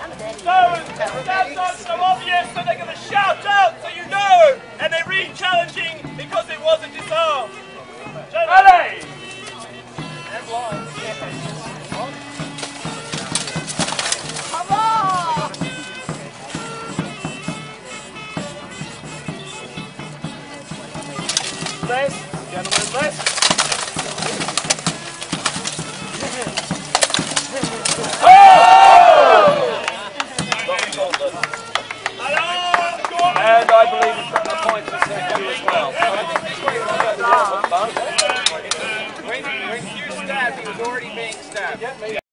That's not so obvious, so they're going to shout out so you know, and they're re-challenging because it wasn't disarmed. Allez! And blind. Come on! Rest, gentlemen, rest. And I believe a couple of points for Sergio as well. When Hugh stabbed, he was already being stabbed.